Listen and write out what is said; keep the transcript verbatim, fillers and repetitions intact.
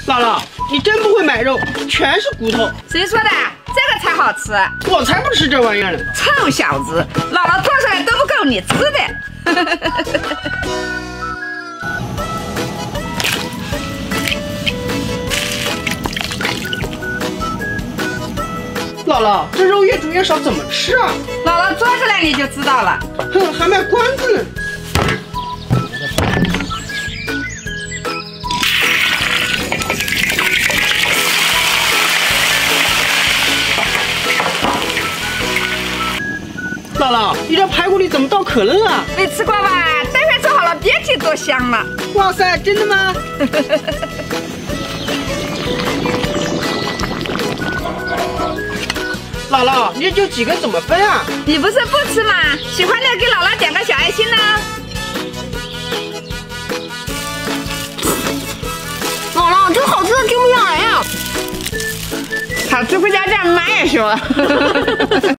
姥姥，你真不会买肉，全是骨头。 谁说的？这个才好吃。 我才不吃这玩意儿呢！ 臭小子，姥姥做出来都不够你吃的。 姥姥，这肉越煮越少，怎么吃啊？ 姥姥做出来你就知道了。 哼，还卖关子呢。姥姥，你这排骨里怎么倒可乐啊？ 没吃过吧？待会做好了别提多香了。 哇塞，真的吗？姥姥，你这就几个怎么分啊？ 你不是不吃吗？喜欢的给姥姥点个小爱心呢。 姥姥，这好吃的停不下来呀！ 好吃不加酱，妈也说。